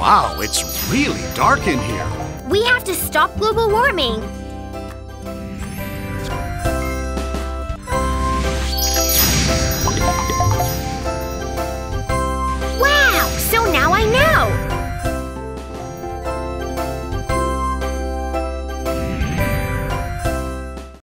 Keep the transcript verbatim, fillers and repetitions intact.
Wow, it's really dark in here. We have to stop global warming.